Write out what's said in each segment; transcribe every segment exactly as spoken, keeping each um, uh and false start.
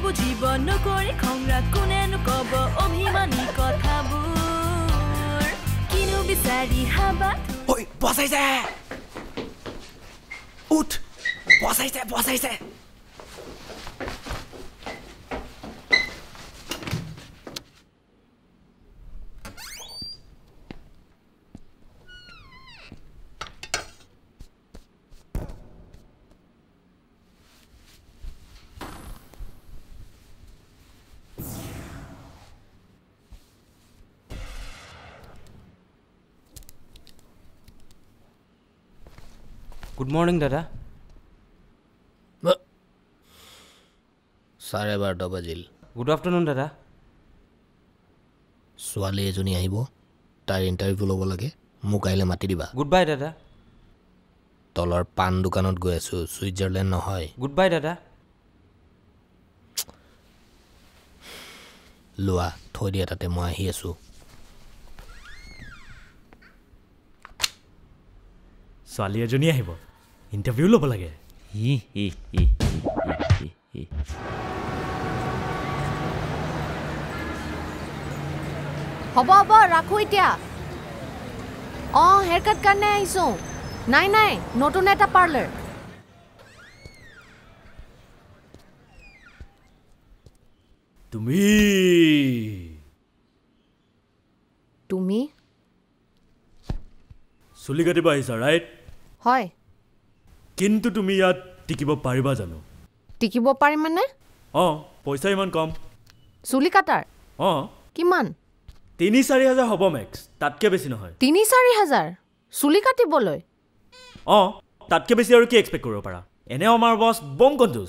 বুজিব নকৰি খংৰা কোনেনো কব অভিমানী কথাবোৰ কিনো বিচাৰি হাবা ঐ বসাইছে উঠ বসাইছে বসাইছে Good morning, Dada. Sare barta bajil. Good afternoon, Dada. Swali ejoni ahibo. Tar interview lobo lage. Mu kaile mati diba. Goodbye, Dada. Tolar pan dukanot goi asu Switzerland nohoy. Goodbye, Dada. Lua thoi dia tate moi ahi asu. Swali ejoni ahibo. Interview lobo lage. Hi hi hi hi hi. হব হব রাখো এতিয়া অ hair cut করনে আইছো নাই নাই নতুন এটা parlour তুমি তুমি চুলি কাটিব আহিছা ৰাইট হয় কিন্তু তুমি ইয়াত টিকিব পাৰিবা জানো টিকিব পাৰি মানে অ পইচা ইমান কম চুলি কাটাৰ অ কিমান তিনি চাৰি হাজাৰ হ'ব মেক্স তাতকে বেছি নহয় তিনি চাৰি হাজাৰ চুলি কাটিবলৈ অ তাতকে বেছি আৰু কি এক্সপেক্ট কৰিব পাৰা এনে আমাৰ বস বম কনজুস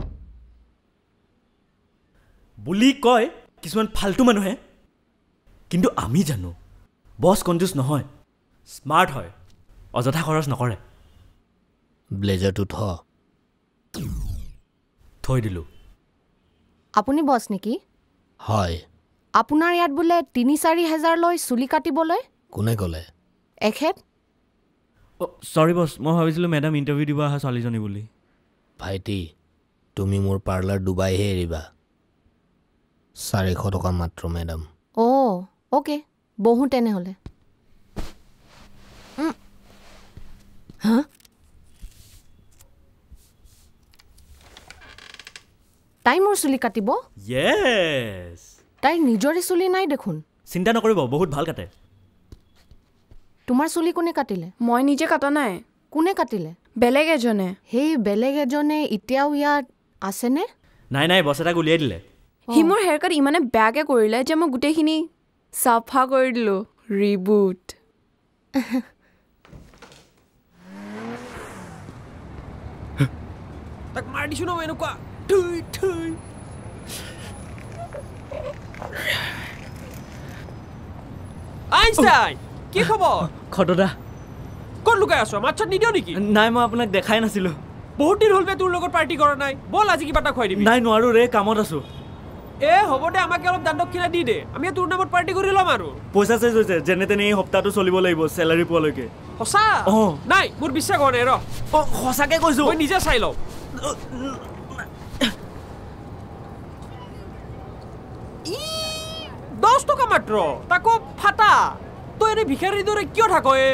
বুলি কয় কিছুমান ফালতু মানুহে কিন্তু আমি জানো বস কনজুস নহয় স্মাৰ্ট হয় অযথা খৰচ নকৰে ব্লেজাৰ টু থ থৈ দিলো আপুনি বস নেকি হয় আপোনাৰ ইয়াত বুলে তিনি চাৰি হাজাৰ লৈ চুলি কাটিবলৈ কোনে কলে এখেত সৰি বস মই ভাবিছিলো মেডাম ইন্টাৰভিউ দিব আহা ছোৱালীজনী বুলি ভাইটি তুমি মোৰ পাৰ্লাৰ ডুবাই হে এৰিবা চাৰিশ টকা মাত্ৰ মেডাম ও ওকে বহু তেনে হলে হা তাই মোৰ চুলি কাটিব ইয়েস তাই নিজৰে চুলি নাই দেখোন চিন্তা নকৰিব বহুত ভাল কাটে তোমাৰ চুলি কোনে কাটিলে মই নিজে কাটা নাই কোনে কাটিলে বেলেগ এজনে হেই বেলেগ এজনে এতিয়াও ইয়াত আছেনে নাই নাই বস এটা গুলিয়াই দিলে হি মোৰ হেয়াৰ কাট ইমানে বেয়াকে কৰিলে যে মই গোটেইখিনি সাফা কৰি দিলো ৰিবুট তাক মাৰ দিছো ন এনেকুৱা থুই থুই আইনষ্টাইন কি খবৰ খটদা কোন লুকাই আছো মাছাত নিদিও নেকি নাই মই আপোনাক দেখাই নাছিলো বহুত দিন হল বে তোৰ লগত পাৰ্টি কৰা নাই বল আজি কিবা এটা খুৱাই দিবি নাই নোৱাৰো ৰে কামত আছো এ হ'ব দে আমাকে অলপ দান দক্ষিণা দি দে আমি তোৰ নামত পাৰ্টি কৰি ল'ম আৰু পইচা চেজ হৈছে যেনে তেনে এই সপ্তাহটো চলিব লাগিব চেলাৰী পোৱালৈকে সঁচা নাই মোৰ বিশ্বাস হোৱা নাই ৰ অ সঁচাকে কৈছো মই নিজে চাই লওঁ দহ টকা মাত্ৰ তাকো ফাটা তই এনে ভিখাৰীৰ দৰে কিয় থাক এ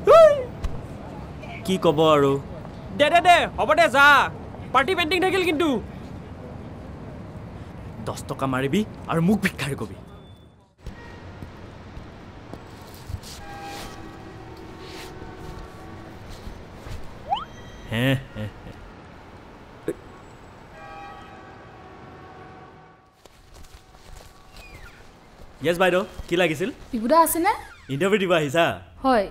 কি ক'ব আৰু দে দে দে হ'ব দে যা পাৰ্টি পেণ্ডিং থাকিল কিন্তু দহ টকা মাৰিবি আৰু মোক ভিক্ষাৰী কবি হে হে Yes, বাইদেউ কি লাগিছিল বিবুদা আছে নে ইন্টাৰভিউ দিব আহিছা হয়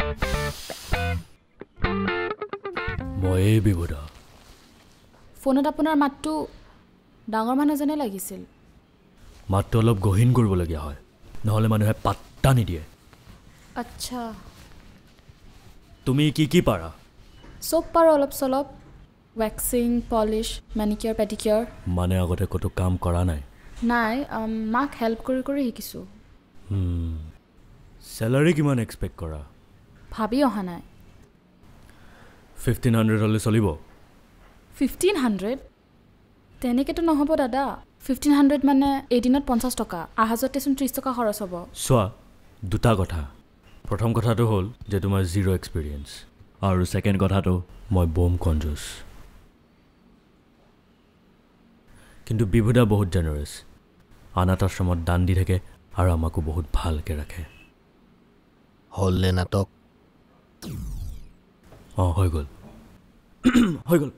মই বিবুদা ফোনত আপোনাৰ মাতটো ডাঙৰ মানুহজনে লাগিছিল মাতটো অলপ গহীন কৰিবলগীয়া হয় নহলে মানুহে পাত্তা নিদিয়ে আচ্ছা তুমি কি কি পাৰা সব পাৰো অলপ চলপ ওয়াক্সিং পলিশ ম্যানিকিউৰ পেডিকিউৰ মানে আগতে কত কাম কৰা নাই নাই মাক হেল্প কৰি কৰি শিকিছো হুম স্যালাৰি কিমান এক্সপেক্ট কৰা ভাবি অহা নাই fifteen hundred হলে চলিব fifteen hundred তেনেকেতো নহ'ব দাদা ফিফটিন হাণ্ড্ৰেড মানে এদিনত পঞ্চাছ টকা অহা যোৱাতেচোন ত্ৰিছ টকা খৰচ হ'ব চোৱা দুটা কথা প্ৰথম কথাটো হ'ল যে তোমাৰ জিৰ' এক্সপিৰিয়েঞ্চ আৰু ছেকেণ্ড কথাটো মই বম কনজুচ কিন্তু বিভুদা বহুত জেনাৰেছ অনাথ আশ্ৰমত দান দি থাকে আৰু আমাকো বহুত ভালকৈ ৰাখে হ'লনে নাটক অঁ হৈ গ'ল হৈ গ'ল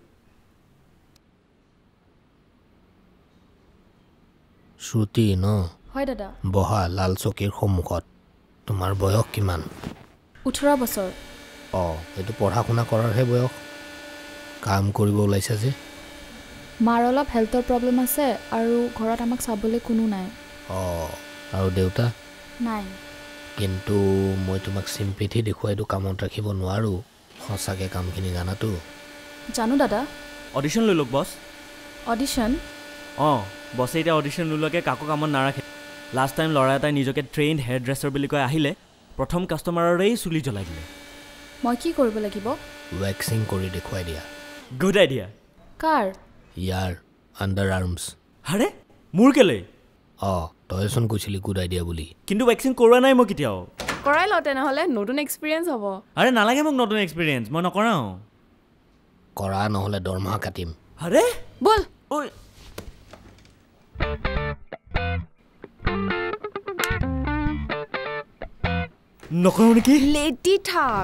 শ্ৰুতি ন হয় দাদা বহা লাল চকীৰ সন্মুখত তোমাৰ বয়স কিমান ওঠৰ বছৰ অঁ এইটো পঢ়া শুনা কৰাৰহে বয়স কাম কৰিব ওলাইছা যে মাৰ অলপ হেল্থৰ প্ৰব্লেম আছে আৰু ঘৰত আমাক চাবলৈ কোনো নাই অঁ আৰু দেউতা নাই কিন্তু মই তোমাক চিম্পিথি দেখুৱাইতো কামত ৰাখিব নোৱাৰোঁ সঁচাকৈ কামখিনি জানাতো জানো দাদা অডিশ্যন লৈ লওক বছ অডিশ্যন অঁ বছে এতিয়া অডিশ্যন নোলোৱাকৈ কাকো কামত নাৰাখে লাষ্ট টাইম ল'ৰা এটাই নিজকে ট্ৰেইণ্ড হেয়াৰ ড্ৰেছাৰ বুলি কৈ আহিলে প্ৰথম কাষ্টমাৰৰেই চুলি জ্বলাই দিলে মই কি কৰিব লাগিব ৱেক্সিং কৰি দেখুৱাই দিয়া গুড আইডিয়া কাৰ ইয়াৰ আণ্ডাৰ আৰ্মছ আৰে মোৰ কেলৈ অঁ তইচোন কৈছিলি গুড আইডিয়া বুলি কিন্তু ৱেক্সিং কৰোৱা নাই মই কেতিয়াও কৰাই লওঁ তেনেহ'লে নতুন এক্সপিৰিয়েঞ্চ হ'ব আৰে নালাগে মোক নতুন এক্সপিৰিয়েঞ্চ মই নকৰাওঁ কৰা নহ'লে দৰমহা কাটিম আৰে ব'ল ঐ নকৰোঁ নেকি লেটি থাক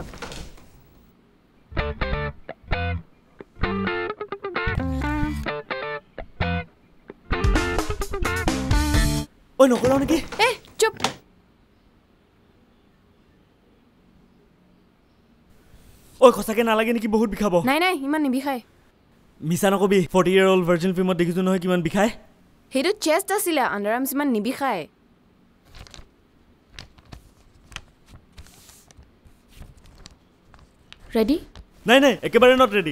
ঐ নকৰাওঁ নেকি এ চুপ ঐ সঁচাকৈ নালাগে নেকি বহুত বিষাব নাই নাই ইমান নিবিষায় মিছা নকবি ফৰ্টি ইয়েৰ অল্ড ভাৰ্জিন ফিল্মত দেখিছোঁ নহয় কিমান বিষায় সেইটো চেষ্ট আছিলে আণ্ডাৰ আৰ্মছ ইমান নিবিষায় ৰেডি নাই নাই একেবাৰে নট ৰেডি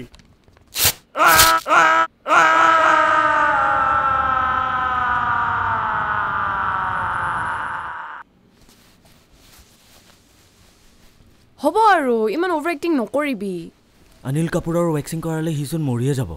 হ'ব আৰু ইমান অভাৰ এক্টিং নকৰিবি অনিল কাপুৰৰ ৱেক্সিং কৰালে সিচোন মৰিয়ে যাব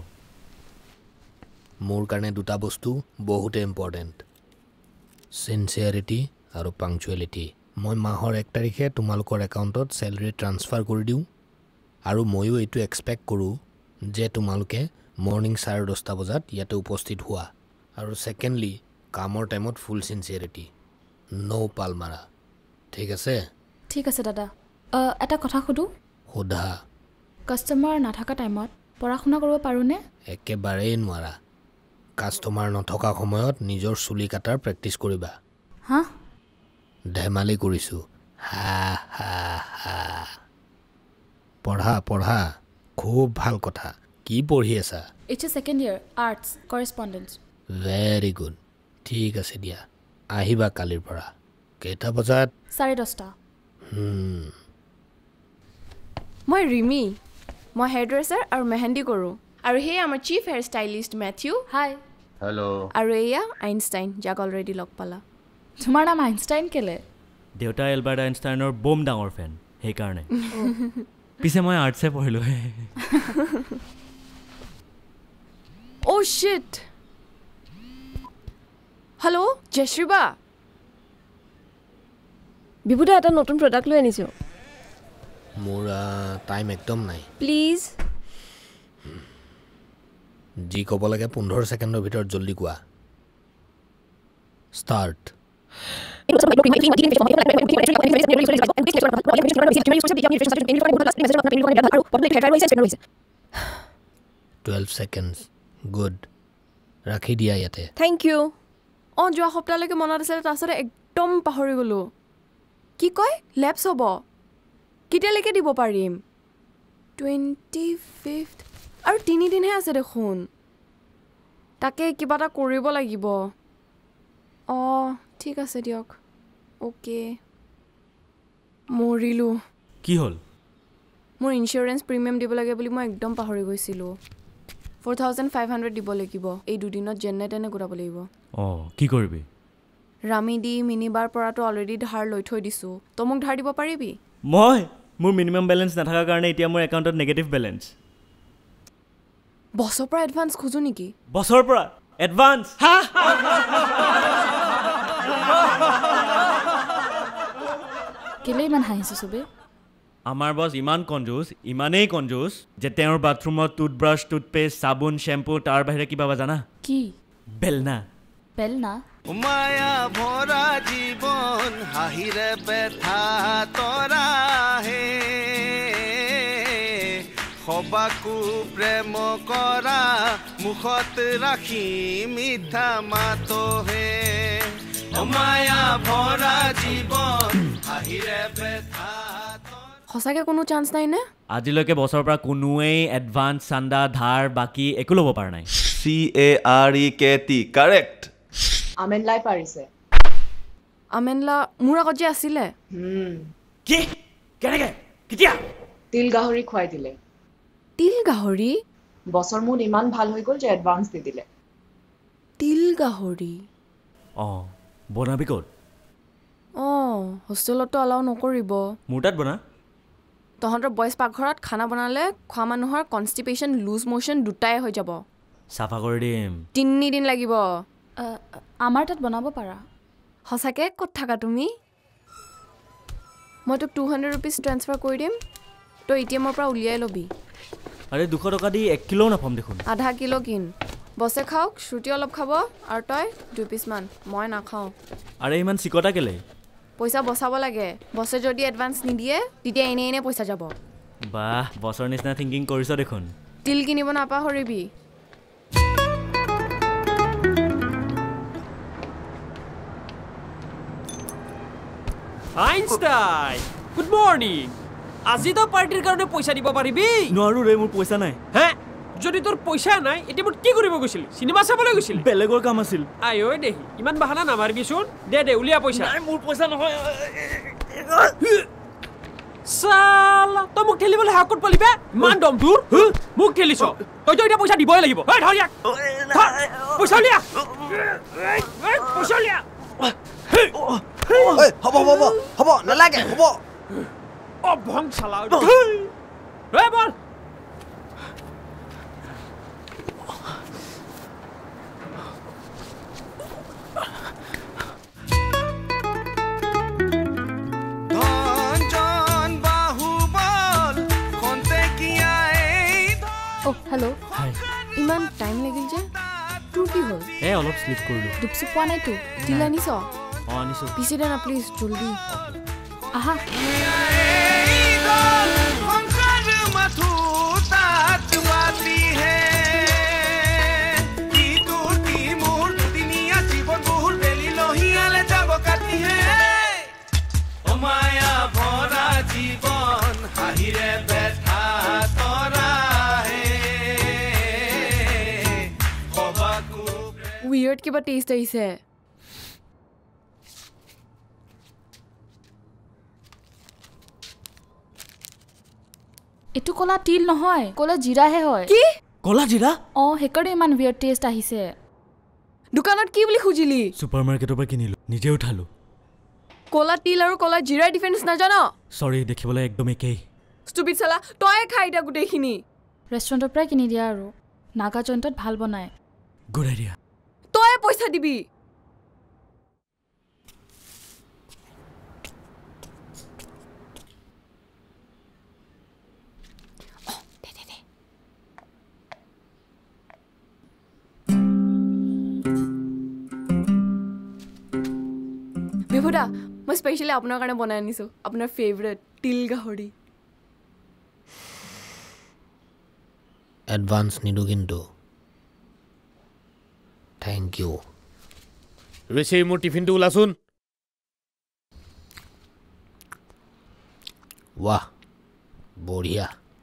মোৰ কাৰণে দুটা বস্তু বহুতে ইম্পৰ্টেণ্ট চিনচিয়াৰিটি আৰু পাংচুৱেলিটি মই মাহৰ এক তাৰিখে তোমালোকৰ একাউণ্টত চেলেৰি ট্ৰান্সফাৰ কৰি দিওঁ আৰু ময়ো এইটো এক্সপেক্ট কৰোঁ যে তোমালোকে মৰ্ণিং চাৰে দহটা বজাত ইয়াতে উপস্থিত হোৱা আৰু ছেকেণ্ডলি কামৰ টাইমত ফুল চিনচিয়াৰিটি ন' পাল মাৰা ঠিক আছে ঠিক আছে দাদা এটা কথা সুধোঁ সোধা কাষ্টমাৰ নাথাকা টাইমত পঢ়া শুনা কৰিব পাৰোঁনে একেবাৰেই নোৱাৰা কাষ্টমাৰ নথকা সময়ত নিজৰ চুলি কাটাৰ প্ৰেক্টিচ কৰিবা হা ধেমালি কৰিছোঁ হা হা হা পঢ়া পঢ়া খুব ভাল কথা কি পঢ়ি আছা H A second year arts correspondence very good ঠিক আছে দিয়া আহিবা কালিৰ পৰা কেইটা বজাত চাৰে দহটা মই ৰিমি মই হেয়াৰ ড্ৰেছাৰ আৰু মেহেন্দি কৰোঁ আৰু সেয়া আমাৰ chief hair stylist Matthew hi hello' আৰু এয়া আইনষ্টাইন যাক অলৰেডি লগ পালা তোমাৰ নাম আইনষ্টাইন কেলে দেউতা এলবাৰ্ট আইনষ্টাইনৰ বম ডাঙৰ ফেন সেইকাৰণে পিছে মই আৰ্টছে পঢ়িলোঁ অ' শ্বিট হেল্ল' জয়শ্ৰী বা বিভুদা এটা নতুন প্ৰডাক্ট লৈ আনিছোঁ মোৰ টাইম একদম নাই প্লিজ যি ক'ব লাগে পোন্ধৰ ছেকেণ্ডৰ ভিতৰত জল্দি কোৱা ষ্টাৰ্ট টুৱেলভ ছেকেণ্ডছ গুড ৰাখি দিয়া ইয়াতে থেংক ইউ অঁ যোৱা সপ্তাহলৈকে মনত আছিলে তাৰপিছতে একদম পাহৰি গ'লোঁ কি কয় লেপছ হ'ব কেতিয়ালৈকে দিব পাৰিম টুৱেণ্টি ফিফথ আৰু তিনিদিনহে আছে দেখোন তাকে কিবা এটা কৰিব লাগিব অঁ ঠিক আছে দিয়ক অ'কে মৰিলোঁ কি হ'ল মোৰ ইঞ্চুৰেঞ্চ প্ৰিমিয়াম দিব লাগে বুলি মই একদম পাহৰি গৈছিলোঁ ফ'ৰ থাউজেণ্ড ফাইভ হাণ্ড্ৰেড দিব লাগিব এই দুদিনত যেনে তেনে গোটাব লাগিব অঁ কি কৰিবি ৰামি দি মিনিবাৰ পৰাতো অলৰেডি ধাৰ লৈ থৈ দিছোঁ তই মোক ধাৰ দিব পাৰিবি মই মোৰ মিনিমাম বেলেঞ্চ নাথাকাৰ কাৰণে এতিয়া মোৰ একাউণ্টত নিগেটিভ বেলেঞ্চ বছৰ পৰা এডভান্স খোজো নেকি বছৰ পৰা এডভান্স কেলে ইমান হাঁহিছে চবে আমাৰ বছ ইমান কনজুচ ইমানেই কনজুচ যে তেওঁৰ বাথৰুমত টুথব্ৰাছ টুথপেষ্ট চাবোন শ্যাম্পু তাৰ বাহিৰে কিবা জানা কি বেলনা বেলনা মায়া ভৰা জীৱন হাঁহিৰে বেঠা তৰাহে সবাকো প্ৰেম কৰা মুখত ৰাখি মিঠা মাতহে মায়া ভৰা জীৱন হাঁহিৰে বেঠা সঁচাকে কোনো চান্স নাই নে আজিলৈকে বছৰৰ পৰা কোনোৱেই এডভান্স চান্দা ধাৰ বাকী একো ল'ব পৰা নাই C A R E K T correct আমেনলাই পাৰিছে আমেনলা মোৰ আগত যে আছিলে কি কেনেকে কেতিয়া তিল গাহৰি খুৱাই দিলে তিল গাহৰি বছৰ মুঠ ইমান ভাল হৈ গ'ল যে এডভান্স দি দিলে তিল গাহৰি অঁ বনাবি ক'ত অঁ হোষ্টেলতো এলাউ নকৰিব মোৰ তাত বনা তহঁতৰ বইজ পাকঘৰত খানা বনালে খোৱা মানুহৰ কনষ্টিপেশ্যন লুজ মোশ্যন দুটাই হৈ যাব চাফা কৰি দিম তিনিদিন লাগিব আমাৰ তাত বনাব পাৰা সঁচাকৈ ক'ত থাকা তুমি মই তোক টু হাণ্ড্ৰেড ৰুপিজ ট্ৰেন্সফাৰ কৰি দিম তই এ টি এমৰ পৰা উলিয়াই ল'বি আৰে দুশ টকা দি এক কিলো নাপাম দেখোন আধা কিলো কিন বছে খাওক শ্ৰুতি অলপ খাব আৰু তই দুই পিচমান মই নাখাওঁ আৰে ইমান চিকটা কেলে পইচা বচাব লাগে বছে যদি এডভান্স নিদিয়ে তেতিয়া এনে এনে পইচা যাব বাহ বছৰ নিচিনা থিংকিং কৰিছ দেখোন তিল কিনিব নাপাহৰিবি আইনষ্টাইন গুড মৰ্নিং আজি তো পাৰ্টিৰ কাৰণে পইচা দিব পাৰিবি নোৱাৰো ৰে মোৰ পইচা নাই হে যদি তোৰ পইচা নাই এতিয়া মই কি কৰিব গৈছিল চিনেমা চাবলৈ গৈছিল বেলেগৰ কাম আছিল আই ঐ দেহি ইমান বাহানা নামাৰিবিচোন দে দে উলিয়া পইচা নাই মোৰ পইচা নহয় সালা তই মোক ঠেলিবলৈ হাকত পালিবে ইমান দম তোৰ মোক ঠেলিছ তইতো এতিয়া পইচা দিবই লাগিব ঐ ধৰ ইয়াক পইচা উলিয়া পইচা উলিয়া হ'ব হ'ব হ'ব নালাগে হ'ব অ ভং চালা ঐ বল হেল্ল' ইমান টাইম লাগিল যে তোৰ কি হ'ল এ অলপ স্লিপ কৰিলো দুপচু পোৱা নাই তো তিল আনিছ অঁ আনিছো পিছে দে না প্লিজ জলদি আহা মায়া ভৰা জীৱন হাঁহিৰে বেঠা উইয়াৰ্ড কিবা টেষ্ট আহিছে এইটো কলা তিল নহয় কলা জিৰাহে হয় কি কলা জিৰা অঁ সেইকাৰণে ইমান উইয়াৰ্ড টেষ্ট আহিছে দোকানত কি বুলি খুজিলি ছুপাৰ মাৰ্কেটৰ পৰা কিনিলো নিজে উঠালো কলা তিল আৰু কলা জিৰাৰ ডিফাৰেন্স নাজান সৰি দেখিবলৈ একদম একেই ষ্টুপিড চালা তই খাই দিয়া গোটেইখিনি ৰেষ্টুৰেণ্টৰ পৰাই কিনি দিয়া আৰু নাগা জইণ্টত ভাল বনায় গুড আইডিয়া তই পইচা দিবি বিভুদা মই স্পেচিয়েলি আপোনাৰ কাৰণে বনাই আনিছোঁ আপোনাৰ ফেভৰেট তিল গাহৰি এডভান্স নিদো কিন্তু থেংক ইউ ঋষি মোৰ টিফিনটো ওলাচোন ৱাহ বঢ়িয়া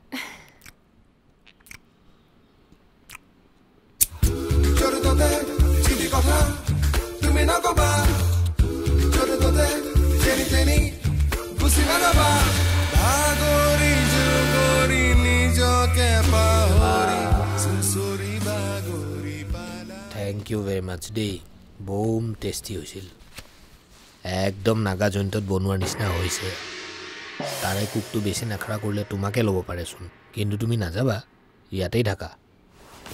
থেংক ইউ ভেৰি মাছ দেই বম টেষ্টি হৈছিল একদম নাগা জইণ্টত বনোৱাৰ নিচিনা হৈছে তাৰে কুকটো বেছি নাখাৰা কৰিলে তোমাকে ল'ব পাৰেচোন কিন্তু তুমি নাযাবা ইয়াতেই থাকা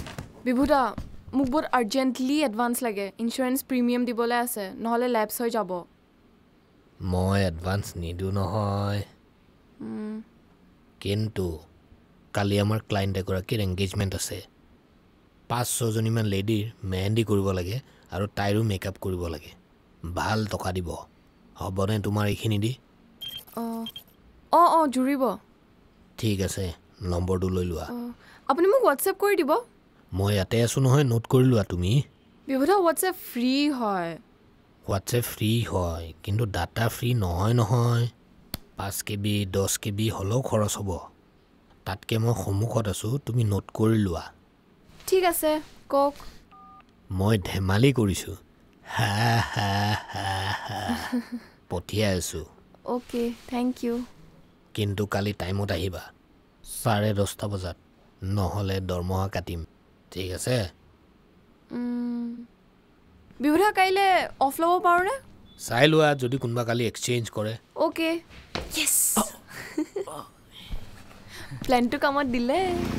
বিভুদা মোক বহুত আৰ্জেণ্টলি এডভান্স লাগে ইঞ্চুৰেঞ্চ প্ৰিমিয়াম দিবলৈ আছে নহ'লে লেপছ হৈ যাব মই এডভান্স নিদিওঁ নহয় কিন্তু কালি আমাৰ ক্লায়েণ্ট এগৰাকীৰ এংগেজমেণ্ট আছে পাঁচ ছজনীমান লেডিৰ মেহেন্দি কৰিব লাগে আৰু তাইৰো মেকআপ কৰিব লাগে ভাল টকা দিব হ'বনে তোমাৰ এইখিনি দি অঁ অঁ অঁ জুৰিব ঠিক আছে নম্বৰটো লৈ লোৱা আপুনি মোক হোৱাটছএপ কৰি দিব মই ইয়াতে আছোঁ নহয় নোট কৰি লোৱা তুমি বিভুদা হোৱাটছএপ ফ্ৰী হয় হোৱাটছএপ ফ্ৰী হয় কিন্তু ডাটা ফ্ৰী নহয় নহয় পাঁচ কে বি দহ কে বি হ'লেও খৰচ হ'ব তাতকৈ মই সন্মুখত আছোঁ তুমি নোট কৰি লোৱা ঠিক আছে কওক মই ধেমালি কৰিছোঁ হা হা হা হা পঠিয়াই আছোঁ অ'কে থেংক ইউ কিন্তু কালি টাইমত আহিবা চাৰে দহটা বজাত নহ'লে দৰমহা কাটিম ঠিক আছে বিভুদা কাইলৈ অফ ল'ব পাৰোঁনে চাই লোৱা যদি কোনোবা কালি এক্সচেঞ্জ কৰে অ'কে য়েছ প্লেনটো কামত দিলে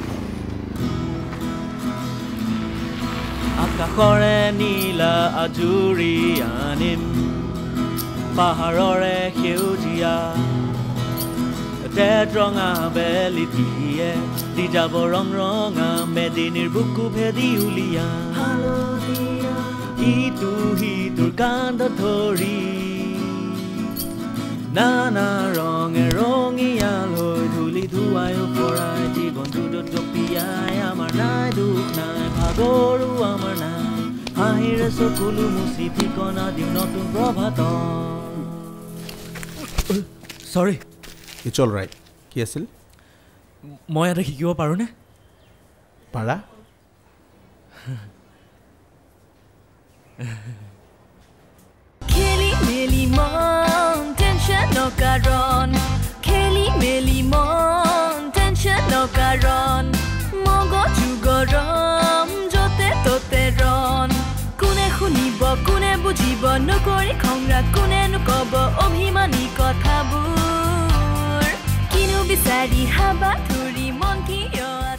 আকাশৰে নীলা আজুৰি আনিম পাহাৰৰে সেউজীয়া তেজ ৰঙা বেলি দিয়ে দি যাব ৰং ৰঙা মেদিনীৰ বুকু ভেদি উলিয়া ইটো সিটোৰ কান্ধত ধৰি নানা ৰঙে ৰঙিয়াল হৈ ধূলি ধুৱায়ো পৰাই জীৱনটোত জপিয়াই আমাৰ নাই দুখ নাই ভাগৰো আমাৰ নাই হাঁহিৰে চকুলো মুচি ঠিকনা দিম নতুন প্ৰভাত চৰি ইটছ অল ৰাইট কি আছিল মই ইয়াতে শিকিব পাৰোঁনে পাৰা খেলি মেলি মন টেনশ্যন নকাৰণ খেলি মেলি মন টেনশ্যন নকাৰণ মগজু গৰম য'তে ত'তে ৰণ কোনে শুনিব কোনে বুজিব নকৰি খংৰাগ কোনেনো ক'ব অভিমানী কথাবোৰ কিনো বিচাৰি হাবা ধৰি মন কিয়